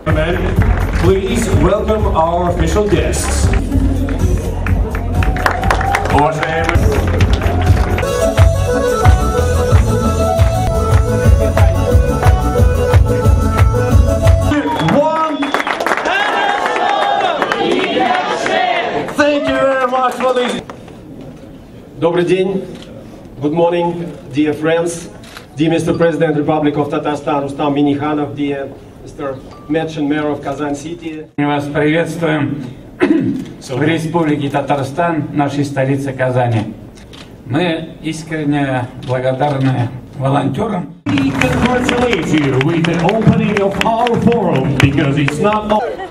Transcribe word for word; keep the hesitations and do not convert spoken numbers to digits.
Please welcome our official guests. One. Thank you very much for this. Добрый день. Good morning, dear friends. Dear Mister President, Republic of Tatarstan, Rustam Minnikhanov, dear Mister Medchin, Mayor of Kazan City. Мы вас приветствуем в Республике Татарстан, нашей столице Казани. Мы искренне благодарны волонтерам. We congratulate you with the opening of our forum because it's not